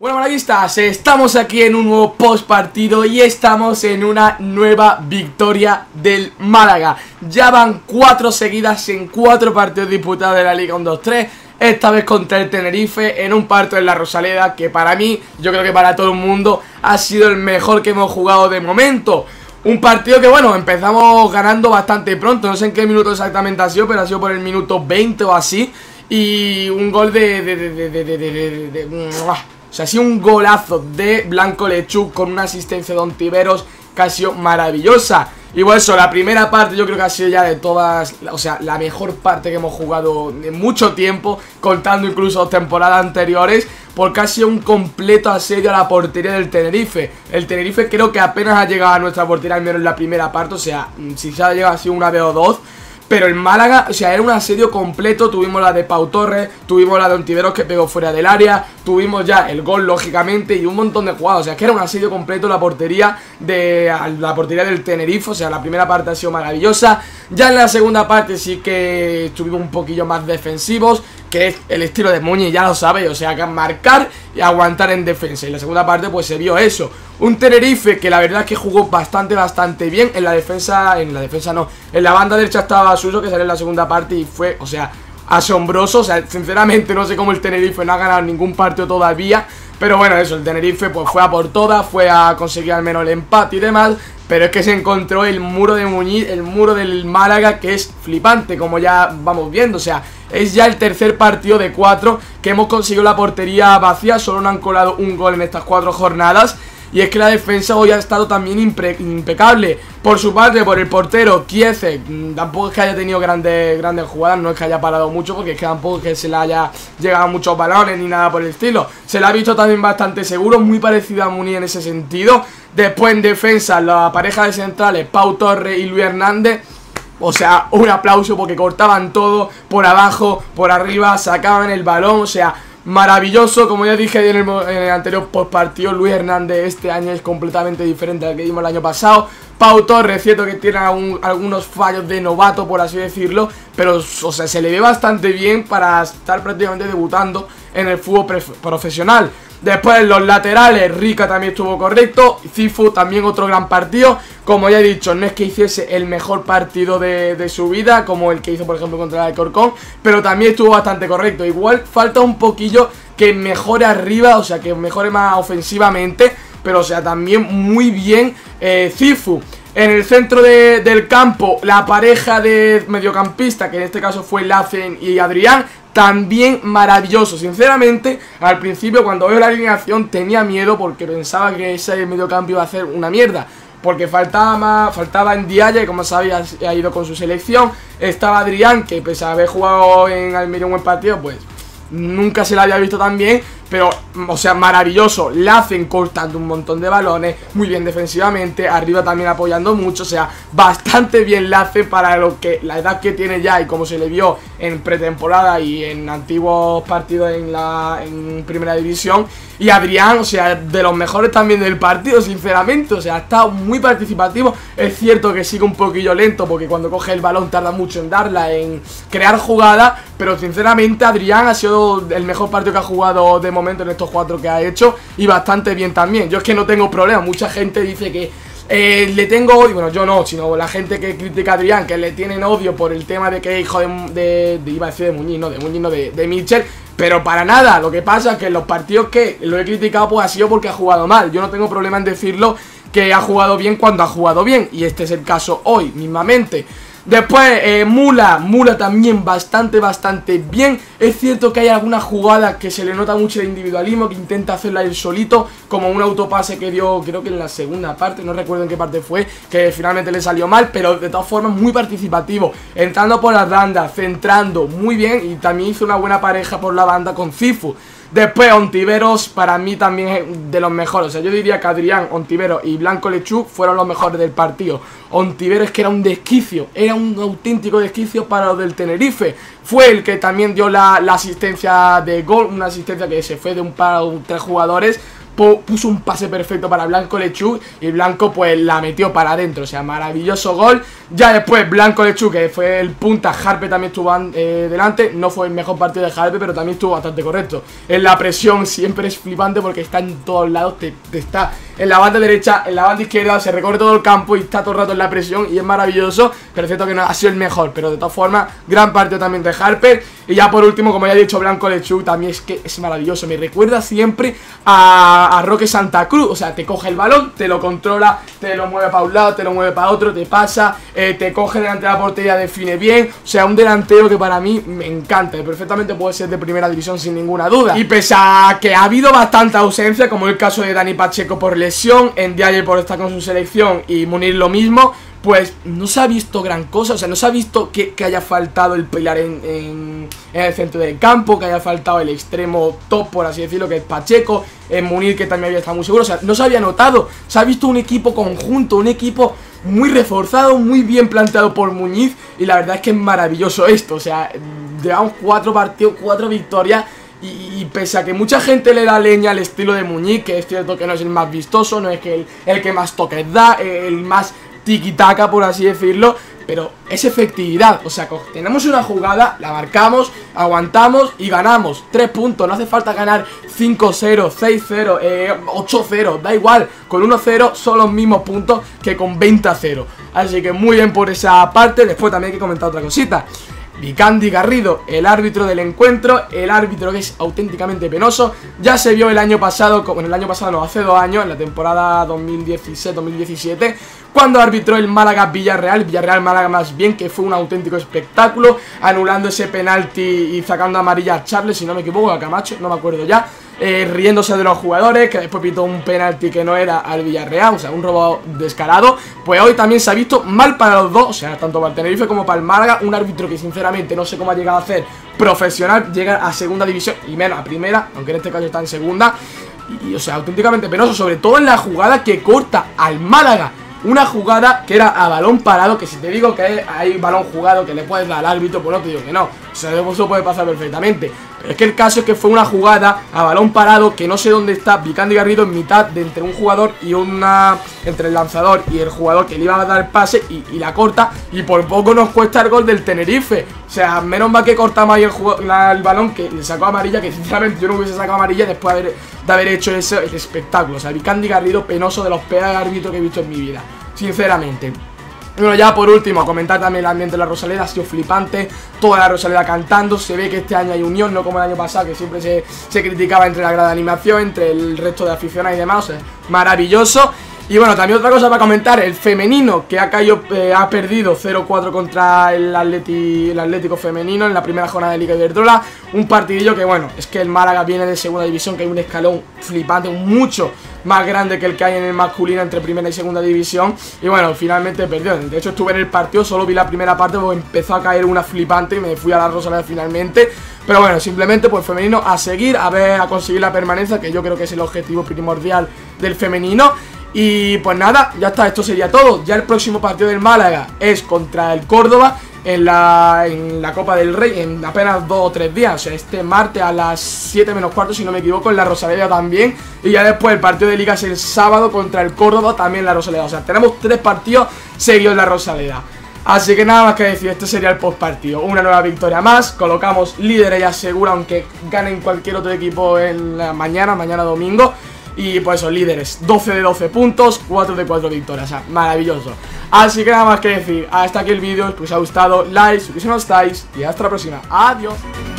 Bueno, malaguistas, estamos aquí en un nuevo post partido y estamos en una nueva victoria del Málaga. Ya van 4 seguidas en 4 partidos disputados de la Liga 1-2-3. Esta vez contra el Tenerife en un partido en la Rosaleda que para mí, yo creo que para todo el mundo, ha sido el mejor que hemos jugado de momento. Un partido que bueno, empezamos ganando bastante pronto, no sé en qué minuto exactamente ha sido, pero ha sido por el minuto 20 o así. Y un gol o sea, ha sido un golazo de Blanco Lechuk con una asistencia de Ontiveros que ha sido maravillosa. Y bueno, eso, la primera parte yo creo que ha sido ya de todas, o sea, la mejor parte que hemos jugado en mucho tiempo, contando incluso temporadas anteriores, porque ha sido un completo asedio a la portería del Tenerife. El Tenerife creo que apenas ha llegado a nuestra portería, al menos en la primera parte, o sea, si se ha llegado ha sido una vez o dos. Pero el Málaga, o sea, era un asedio completo. Tuvimos la de Pau Torres, tuvimos la de Ontiveros que pegó fuera del área, tuvimos ya el gol, lógicamente, y un montón de jugadas. O sea, que era un asedio completo la portería del Tenerife. O sea, la primera parte ha sido maravillosa. Ya en la segunda parte sí que estuvimos un poquillo más defensivos, que es el estilo de Muñiz, ya lo sabéis. O sea, que marcar y aguantar en defensa. Y en la segunda parte pues se vio eso. Un Tenerife que la verdad es que jugó bastante bien. En la defensa no, en la banda derecha estaba Suso, que salió en la segunda parte y fue, o sea, asombroso. O sea, sinceramente no sé cómo el Tenerife no ha ganado ningún partido todavía. Pero bueno, eso, el Tenerife pues fue a por todas, fue a conseguir al menos el empate y demás. Pero es que se encontró el muro de Muñiz, el muro del Málaga, que es flipante, como ya vamos viendo. O sea, es ya el tercer partido de 4 que hemos conseguido la portería vacía. Solo nos han colado un gol en estas 4 jornadas. Y es que la defensa hoy ha estado también impecable. Por su parte, por el portero, Chiese, tampoco es que haya tenido grandes jugadas, no es que haya parado mucho, porque es que tampoco es que se le haya llegado muchos balones ni nada por el estilo. Se le ha visto también bastante seguro, muy parecido a Muñiz en ese sentido. Después en defensa, la pareja de centrales, Pau Torres y Luis Hernández. O sea, un aplauso porque cortaban todo, por abajo, por arriba, sacaban el balón, o sea, maravilloso. Como ya dije en el anterior postpartido, Luis Hernández este año es completamente diferente al que vimos el año pasado. Pau Torres, cierto que tiene algunos fallos de novato, por así decirlo, pero o sea, se le ve bastante bien para estar prácticamente debutando en el fútbol profesional. Después en los laterales, Rica también estuvo correcto. Cifu también otro gran partido. Como ya he dicho, no es que hiciese el mejor partido de su vida, como el que hizo por ejemplo contra el Alcorcón, pero también estuvo bastante correcto. Igual falta un poquillo que mejore arriba, o sea, que mejore más ofensivamente, pero o sea, también muy bien Cifu. En el centro del campo, la pareja de mediocampista, que en este caso fue Lacen y Adrián, también maravilloso. Sinceramente, al principio cuando veo la alineación tenía miedo porque pensaba que ese mediocampo iba a hacer una mierda, porque faltaba Ndiaye, que como sabéis ha ido con su selección. Estaba Adrián, que pese a haber jugado en Almería un buen partido, pues nunca se la había visto tan bien. Pero, o sea, maravilloso. Lacen cortando un montón de balones, muy bien defensivamente, arriba también apoyando mucho. O sea, bastante bien Lacen para la edad que tiene ya y como se le vio en pretemporada y en antiguos partidos en primera división. Y Adrián, o sea, de los mejores también del partido, sinceramente. O sea, ha estado muy participativo. Es cierto que sigue un poquillo lento porque cuando coge el balón tarda mucho en darla, en crear jugada. Pero sinceramente Adrián ha sido el mejor partido que ha jugado de momento en estos 4 que ha hecho, y bastante bien también. Yo es que no tengo problema. Mucha gente dice que le tengo odio, bueno, yo no, sino la gente que critica a Adrián, que le tienen odio por el tema de que es hijo iba a decir de Muñiz, no, de Mitchell. Pero para nada, lo que pasa es que en los partidos que lo he criticado pues ha sido porque ha jugado mal. Yo no tengo problema en decirlo, que ha jugado bien cuando ha jugado bien, y este es el caso hoy mismamente. Después Mula también bastante bien. Es cierto que hay algunas jugadas que se le nota mucho el individualismo, que intenta hacerla él solito, como un autopase que dio, creo que en la segunda parte, no recuerdo en qué parte fue, que finalmente le salió mal, pero de todas formas muy participativo, entrando por las bandas, centrando muy bien, y también hizo una buena pareja por la banda con Cifu. Después Ontiveros para mí también es de los mejores. O sea, yo diría que Adrián, Ontiveros y Blanco Lechuk fueron los mejores del partido. Ontiveros es que era un desquicio, era un auténtico desquicio para los del Tenerife. Fue el que también dio la asistencia de gol, una asistencia que se fue de un par o 3 jugadores. puso un pase perfecto para Blanco Lechuk y Blanco pues la metió para adentro, o sea, maravilloso gol. Ya después Blanco Lechuk, que fue el punta, Harpe también estuvo delante, no fue el mejor partido de Harpe, pero también estuvo bastante correcto. En la presión siempre es flipante porque está en todos lados, te está en la banda derecha, en la banda izquierda, se recorre todo el campo y está todo el rato en la presión y es maravilloso, pero es cierto que no ha sido el mejor, pero de todas formas, gran partido también de Harper. Y ya por último, como ya he dicho, Blanco Lechuk también es que es maravilloso, me recuerda siempre a Roque Santa Cruz, o sea, te coge el balón, te lo controla, te lo mueve para un lado, te lo mueve para otro, te pasa, te coge delante de la portería, define bien, o sea, un delantero que para mí me encanta, y perfectamente puede ser de primera división sin ninguna duda. Y pese a que ha habido bastante ausencia, como el caso de Dani Pacheco por lesión, Ndiaye por estar con su selección y Munir lo mismo, pues no se ha visto gran cosa, o sea, no se ha visto que haya faltado el pilar en el centro del campo, que haya faltado el extremo top, por así decirlo, que es Pacheco, Munir, que también había estado muy seguro, o sea, no se había notado, se ha visto un equipo conjunto, un equipo muy reforzado, muy bien planteado por Muñiz, y la verdad es que es maravilloso esto, o sea, llevamos 4 partidos, 4 victorias. Y pese a que mucha gente le da leña al estilo de Muñiz, que es cierto que no es el más vistoso, no es que el que más toques da, el más tiki-taka, por así decirlo, pero es efectividad, o sea, tenemos una jugada, la marcamos, aguantamos y ganamos 3 puntos, no hace falta ganar 5-0, 6-0, 8-0, da igual, con 1-0 son los mismos puntos que con 20-0, así que muy bien por esa parte. Después también hay que comentar otra cosita. Vicandi Garrido, el árbitro del encuentro, el árbitro que es auténticamente penoso. Ya se vio el año pasado, bueno, el año pasado no, hace 2 años, en la temporada 2016-2017, cuando arbitró el Málaga-Villarreal, Villarreal-Málaga más bien, que fue un auténtico espectáculo, anulando ese penalti y sacando amarilla a Charles, si no me equivoco, a Camacho, no me acuerdo ya. Riéndose de los jugadores, que después pitó un penalti que no era al Villarreal, o sea, un robo descarado. Pues hoy también se ha visto mal para los dos, o sea, tanto para el Tenerife como para el Málaga, un árbitro que sinceramente no sé cómo ha llegado a ser profesional, llega a segunda división y menos a primera, aunque en este caso está en segunda, y o sea, auténticamente penoso, sobre todo en la jugada que corta al Málaga. Una jugada que era a balón parado, que si te digo que hay balón jugado que le puedes dar al árbitro, pues no te digo que no, o sea, eso puede pasar perfectamente. Pero es que el caso es que fue una jugada a balón parado, que no sé dónde está Vicandi Garrido, en mitad de entre un jugador y entre el lanzador y el jugador que le iba a dar el pase, y la corta, y por poco nos cuesta el gol del Tenerife. O sea, menos mal que cortamos ahí el balón, que le sacó amarilla, que sinceramente yo no hubiese sacado amarilla después de haber hecho ese espectáculo. O sea, Vicandi Garrido penoso, de los peores árbitros que he visto en mi vida, sinceramente. Bueno, ya por último, comentar también el ambiente de la Rosaleda. Ha sido flipante, toda la Rosaleda cantando. Se ve que este año hay unión, no como el año pasado, que siempre se criticaba entre la grada de animación, entre el resto de aficionados y demás. O sea, maravilloso. Y bueno, también otra cosa para comentar, el femenino, que ha perdido 0-4 contra el Atlético femenino en la primera jornada de Liga Iberdrola. Un partidillo que, bueno, es que el Málaga viene de segunda división, que hay un escalón flipante, mucho más grande que el que hay en el masculino entre primera y segunda división. Y bueno, finalmente perdió. De hecho, estuve en el partido, solo vi la primera parte porque empezó a caer una flipante y me fui a la Rosaleda finalmente. Pero bueno, simplemente pues femenino a seguir, a conseguir la permanencia, que yo creo que es el objetivo primordial del femenino. Y pues nada, ya está, esto sería todo. Ya el próximo partido del Málaga es contra el Córdoba en la Copa del Rey, en apenas 2 o 3 días. O sea, este martes a las 7 menos cuarto, si no me equivoco, en la Rosaleda también. Y ya después el partido de Liga es el sábado contra el Córdoba, también en la Rosaleda. O sea, tenemos 3 partidos seguidos en la Rosaleda. Así que nada más que decir, este sería el post partido. Una nueva victoria más, colocamos líderes ya seguro, aunque ganen cualquier otro equipo en la mañana domingo. Y pues son líderes, 12 de 12 puntos, 4 de 4 victorias, o sea, maravilloso. Así que nada más que decir, hasta aquí el vídeo, espero que os haya gustado, like, suscribiros si no estáis, y hasta la próxima, adiós.